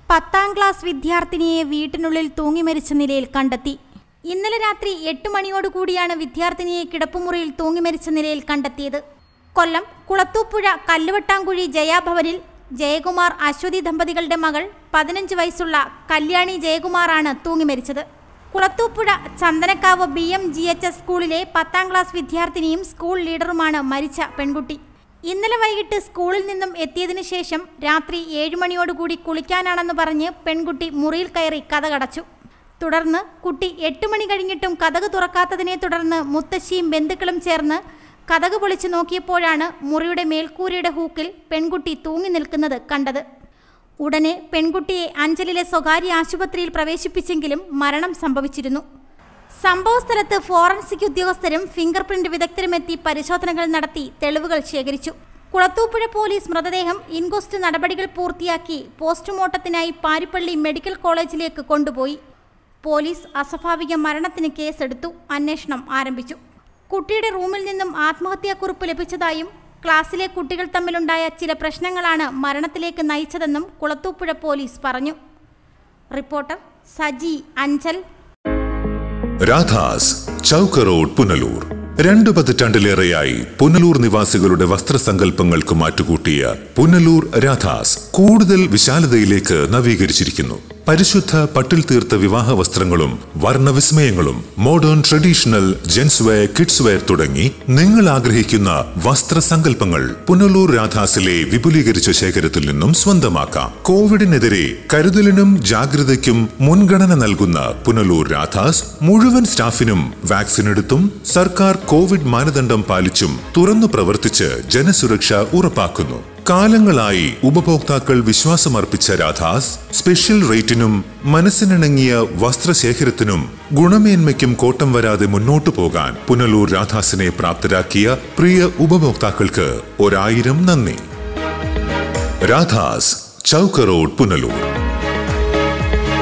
10ാം class വിദ്യാർത്ഥിനിയെ വീട്ടിനുള്ളിൽ തൂങ്ങി മരിച്ച നിലയിൽ കണ്ടെത്തി. ഇന്നലെ രാത്രി 8 മണിയോടുകൂടിയാണ് വിദ്യാർത്ഥിനിയെ കിടപ്പുമുറിയിൽ തൂങ്ങി മരിച്ച നിലയിൽ കണ്ടെത്തിയത്. കൊല്ലം കുളത്തൂപ്പുഴ കല്ലുവട്ടാംകുഴി ജയാഭവനിൽ ജയകുമാർ അശ്വതി ദമ്പതികളുടെ മകൾ 15 വയസ്സുള്ള കല്യാണി ജയകുമാറാണ് തൂങ്ങി മരിച്ചത്. കുളത്തൂപ്പുഴ ചന്ദനക്കാവ് BMGHS സ്കൂളിലെ 10ാം ക്ലാസ് വിദ്യാർത്ഥിനിയും സ്കൂൾ ലീഡറുമാണ് മരിച്ച പെൺകുട്ടി. ഇന്നലെ വൈകിട്ട് സ്കൂളിൽ നിന്നും എത്തിയതിനു ശേഷം രാത്രി 7 മണിയോടുകൂടി കുളിക്കാനാണെന്ന് പറഞ്ഞ് പെൺകുട്ടി മുറിയിൽ കയറി കതകടച്ചു. തുടർന്ന് കുട്ടി 8 മണി കഴിഞ്ഞിട്ടും കതക് തുറക്കാത്തതിനെ തുടർന്ന് മുത്തശ്ശിയും ബന്ധുക്കളും ചേർന്ന് കതക് പൊളിച്ചു നോക്കിയപ്പോഴാണ് മുറിയുടെ മേൽക്കൂരയുടെ ഹൂക്കിൽ പെൺകുട്ടി തൂങ്ങി നിൽക്കുന്നത് കണ്ടത്. ഉടനെ പെൺകുട്ടിയെ അഞ്ചലിലെ സ്വകാര്യ ആശുപത്രിയിൽ പ്രവേശിപ്പിച്ചെങ്കിലും മരണം സംഭവിച്ചിരുന്നു. സംഭവസ്ഥലത്ത് ഫോറൻസിക് ഉദ്യോഗസ്ഥരും ഫിംഗർ പ്രിന്റ് വിദഗ്ധരുമെത്തി പരിശോധനകൾ നടത്തി തെളിവുകൾ ശേഖരിച്ചു. കുളത്തൂപ്പുഴ പോലീസ് മൃതദേഹം ഇൻക്വസ്റ്റ് നടപടികൾ പൂർത്തിയാക്കി പോസ്റ്റ്മോർട്ടത്തിനായി പാരിപ്പള്ളി മെഡിക്കൽ കോളേജിലേക്ക് കൊണ്ടുപോയി. പോലീസ് അസ്വാഭാവിക മരണത്തിന് കേസെടുത്തു. അന്വേഷണം ആരംഭിച്ചു. കുട്ടിയുടെ റൂമിൽ നിന്നും ആത്മഹത്യാക്കുറിപ്പ് ലഭിച്ചതായും ക്ലാസ്സിലെ കുട്ടികൾ തമ്മിലുണ്ടായ ചില പ്രശ്നങ്ങളാണ് മരണത്തിലേക്ക് നയിച്ചതെന്നും കുളത്തൂപ്പുഴ പോലീസ് പറഞ്ഞു. റിപ്പോർട്ടർ സജി അഞ്ചൽ. രാധാസ്, ചൗക്ക് റോഡ്, പുനലൂർ. 2 പതിറ്റാണ്ടിലേറെയായി പുനലൂർ നിവാസികളുടെ വസ്ത്രസങ്കല്പങ്ങൾക്ക് മാറ്റുകൂട്ടിയ പുനലൂർ രാധാസ് കൂടുതൽ വിശാലതയിലേക്ക് നവീകരിച്ചിരിക്കുന്നു. പരിശുദ്ധ പട്ടിൽ തീർത്ത വിവാഹ വസ്ത്രങ്ങളും വർണ്ണവിസ്മയങ്ങളും modern traditional gents wear, kids wear തുടങ്ങി നിങ്ങൾ ആഗ്രഹിക്കുന്ന വസ്ത്രസങ്കല്പങ്ങൾ പുനലൂർ രാധാസിലെ വിപുലീകരിച്ച ശേഖരത്തിൽ നിന്നും സ്വന്തമാക്കാം. കോവിഡിനെതിരെ കരുതലിനും ജാഗ്രതയ്ക്കും മുൻഗണന നൽകുന്ന പുനലൂർ രാധാസ് മുഴുവൻ സ്റ്റാഫിനും വാക്സിൻ എടുത്തും സർക്കാർ കോവിഡ് മാനദണ്ഡം പാലിച്ചും തുറന്നു പ്രവർത്തിച്ച് ജനസുരക്ഷ ഉറപ്പാക്കുന്നു. കാലങ്ങളായി ഉപഭോക്താക്കൾ വിശ്വാസമർപ്പിച്ച രാധാസ് സ്പെഷ്യൽ റേറ്റിനും മനസ്സിനിണങ്ങിയ വസ്ത്രശേഖരത്തിനും ഗുണമേന്മയ്ക്കും കോട്ടം വരാതെ മുന്നോട്ടു പോകാൻ പുനലൂർ രാധാസിനെ പ്രാപ്തരാക്കിയ പ്രിയ ഉപഭോക്താക്കൾക്ക് 1000 നന്ദി. രാധാസ്, ചൗക്ക് റോഡ്, പുനലൂർ.